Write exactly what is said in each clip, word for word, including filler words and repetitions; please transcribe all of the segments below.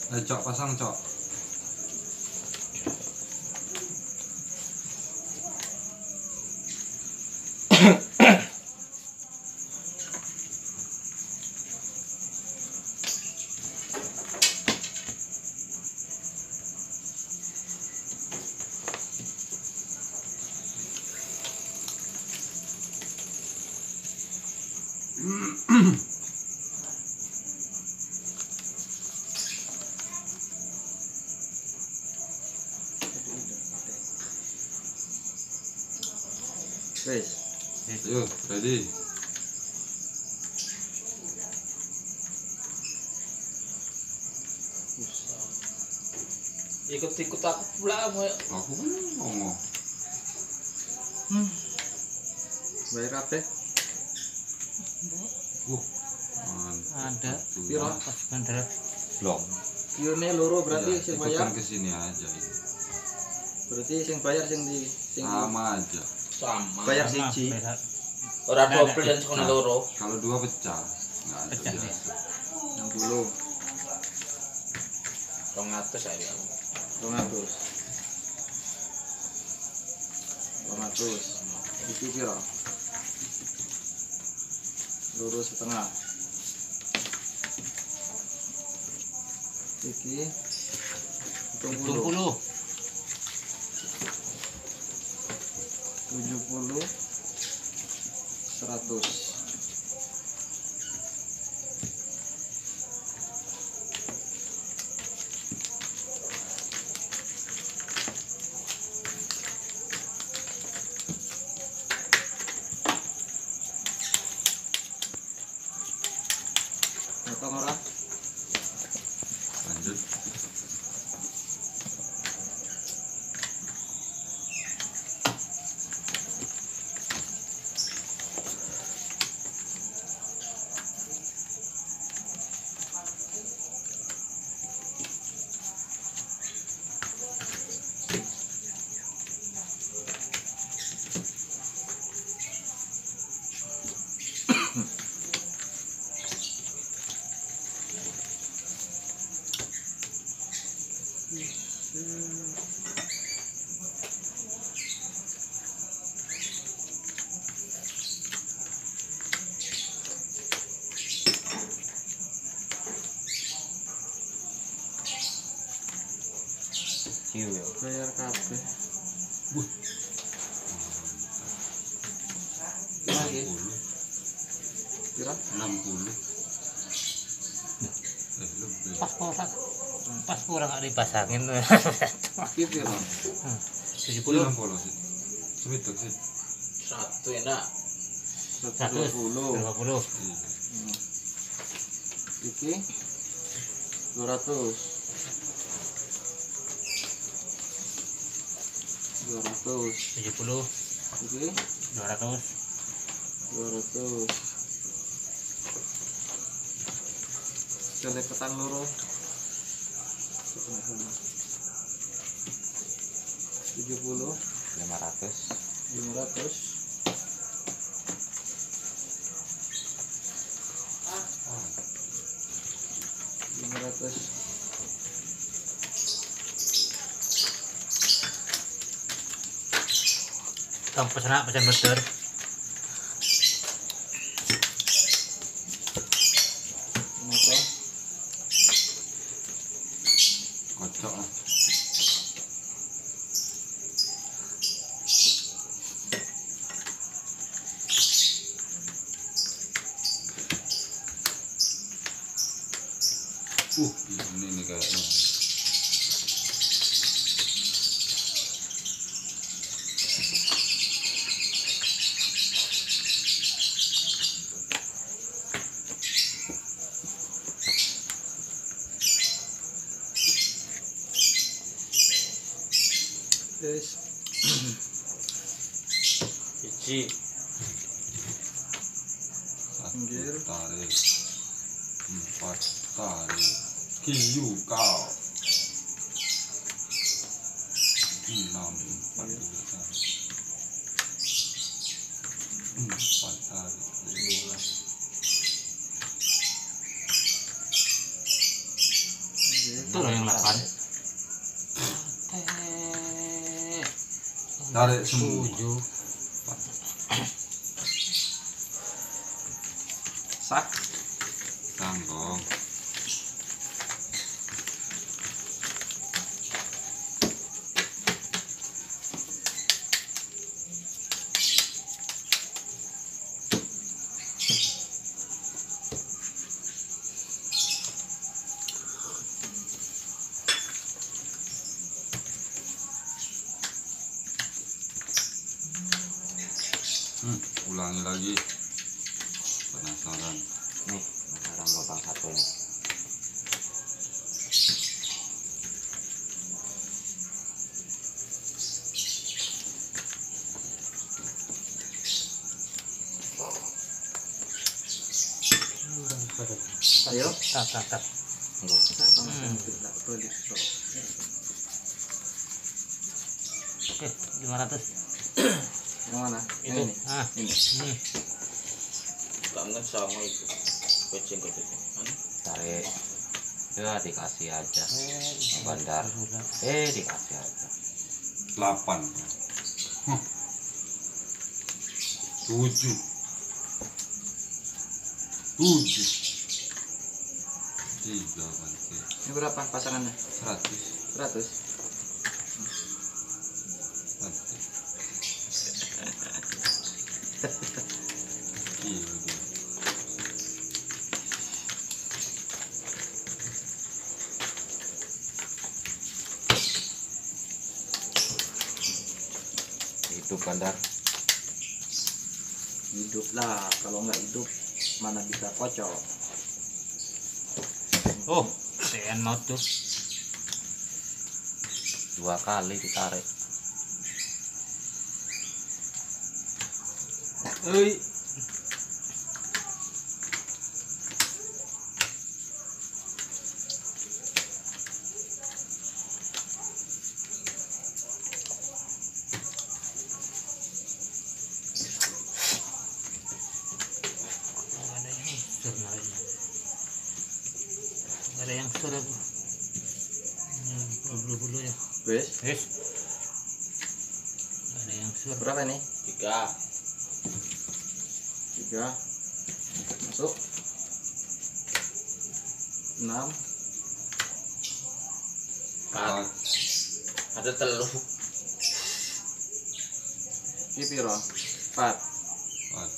Ayo cok, pasang cok. Wes. Yuk, ready. Ikut-ikut aku pula kamu ya. Aku kan ngomong. Hmm. Bayar kabeh. Uh, mantap. Ada. Piro? Pas bandara. Blok. Pione loro berarti Iya, sing itu bayar. kan kesini aja ini. Berarti sing bayar sing di sing di- Sama aja. Sama. bayar Sama, siji. bayar. Ora Nah, double nah, dan sekolah loro. Kalau dua pecah, nggak ada Pecah, biasa. enam puluh, Rong atus aja. dua ratus. dua ratus. Iki piro? Loro setengah. Iki Hitung tujuh puluh, puluh. tujuh puluh, seratus. Potong ora? Lanjut. Ciu ya. Bayar kabeh. Wih. Lagi. enam puluh. Piro? enam puluh. Eh, lebih. Pas kurang. Pas kurang nggak dipasangin. Iki piro? tujuh Puluh puluh. enam puluh sih. Semituk sih. Satu enak. seratus dua puluh. dua puluh. Iya. Iki dua ratus. dua ratus. tujuh puluh. Iki dua ratus. dua ratus. Kali petang loro. tujuh puluh, lima ratus. lima ratus. lima ratus. Tong pesan pesan bener. Moto. Kocok lah. Uh, ini nih kayaknya. Yes. Biji. Satu Pinggir. tarik, empat tarik, kiyu kau. Enam empat juga tarik, empat tarik, lima. Gitu. Tuh tarik semua. tujuh. Sak. Tanggung. Hmm, ulangi lagi. Penasaran. Nih, sekarang lubang satu nih. Ayo. Tak, tak, tak. Nah, langsung tidak perlu di-stop. Oke, lima ratus. Yang mana? Yang Itu. ini. Ah, Ini. ini. Kangen sama itu. Kucing kucing. Mana? Tarik. Ya, dikasih aja. Bandar. Eh, dikasih aja. Delapan. Huh. Tujuh. Tujuh. Tiga nanti. Ini berapa pasangannya? Seratus. Seratus. Nanti. Gila dia. Hidup bandar. Hidup lah. Kalau nggak hidup, mana bisa kocok. Oh, T N maut tuh. Dua kali ditarik. Hei. Ada yang sur nariknya. Ada yang sur aku. Bulu-bulu ya. Wes. Yes. Ada yang sur. Berapa nih? Tiga. Tiga. Masuk. Enam. Empat. Ada telur. Ini piro? Empat. Empat.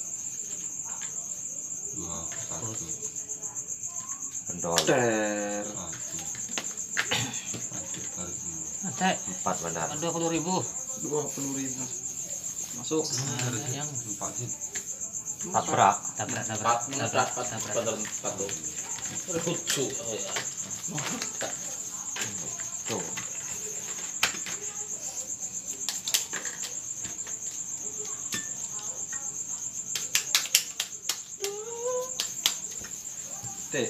Dua. Satu. Pendol. Der. Satu. Nanti tarik semua. Ada Empat bandar. dua puluh ribu. Dua puluh ribu. Masuk. Ada yang Empat sih. tabrak. Tabrak, tabrak. Empat. Empat. Tabrak, Empat. tabrak. Empat. Empat. Lucu. Oh ya. Tuh. T.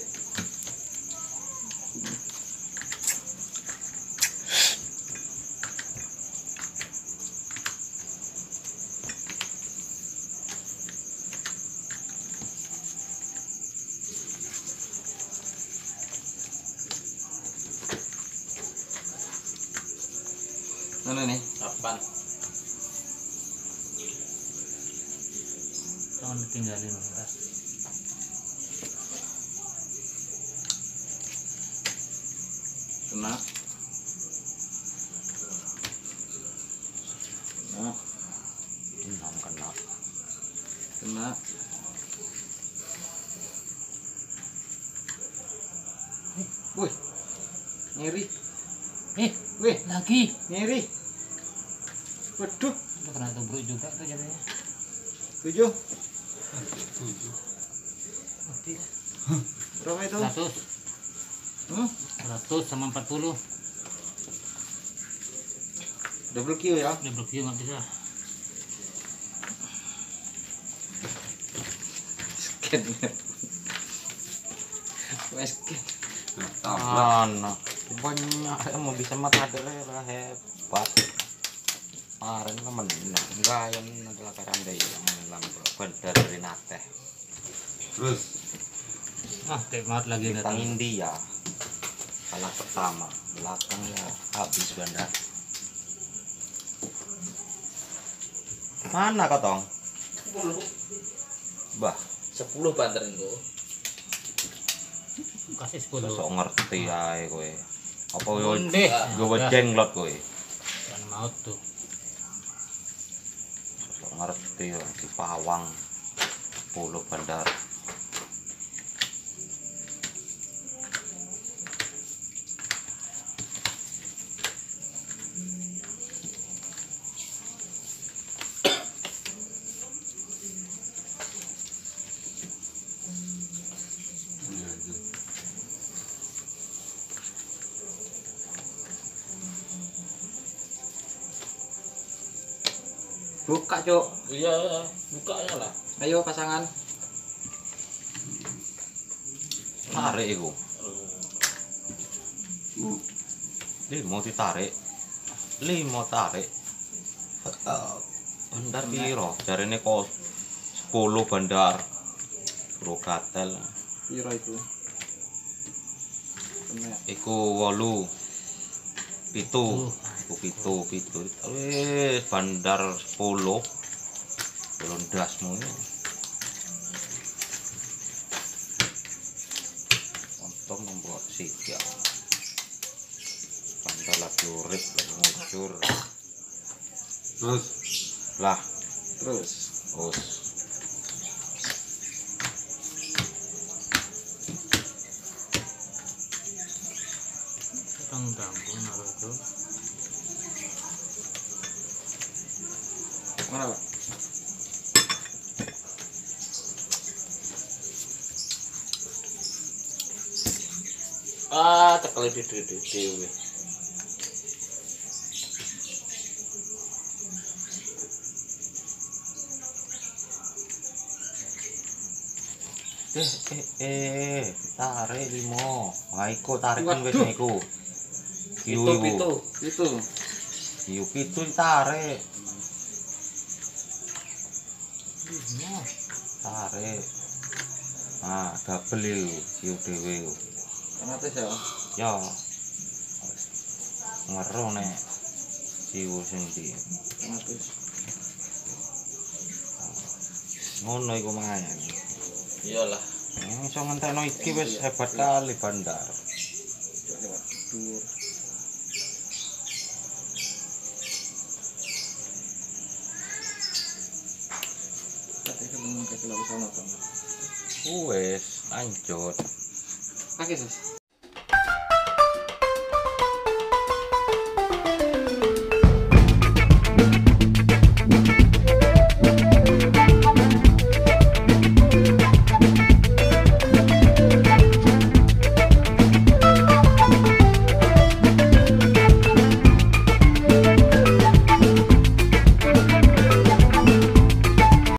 Mana nih? Delapan. Jangan ditinggalin bentar. Kena. Kena. Enam kena. Kena. Wih. Ngiri. Eh, Wih, lagi. ngiri. Waduh. Udah kena tubruk juga tuh jadinya. Tujuh. Nanti tujuh. Mati. Berapa itu? seratus. Hmm? seratus sama empat puluh. Double Q ya. Double Q nggak bisa. Scan. Scan. Kena tabrak. Mana? Banyak yang mau bisa matadere lah hebat. Kemarin kan menang. Enggak yang adalah Karanda yang menang benar dari Nateh. Terus. Ah, kayak maut lagi Iya, datang. kan? Bintang India. Kalah pertama, belakangnya habis bandar. Mana kau tong? Sepuluh. Bah, Sepuluh banter itu. Kasih sepuluh. sok ngerti ae kowe. Apa yo Ndeh. gowo jenglot kowe. Kan maut tuh. Sok ngerti yo di pawang sepuluh bandar. Ini aja. Buka, Cuk. Iya, bukanya lah. Ayo pasangan. Tarik iku. Limo ditarik. Limo tarik. Bandar piro? Jarene kok sepuluh bandar. Bro katel. Piro itu? Kena. Iku wolu. Pitu. Iku pitu, pitu. Wis bandar sepuluh. Belum dasmu ini. Untung membuat siga. Bandar lagi urip, lagi ngucur. Terus Lah, Terus. us. Tang tanggung naruh tuh. Mana, Pak? Ah, tekeli dede-dede. Eh, eh, eh, tarik limo. Wah, iku tarikan wis Waduh. niku. Kiu Itu iku. itu. Itu. Kiu pitu tarik. Tarik. Nah, double iku, kiu dhewe iku. Otomatis ya. Ya. Ngero nek kiu sing ndi. Otomatis. Ngono iku mangane. Iyalah. Hmm, iso ngentekno iki wis hebat kali bandar. Coba lewat dur. Tapi kalau mau kayak lalu sama kan. Wes, lanjut. Pakai sus.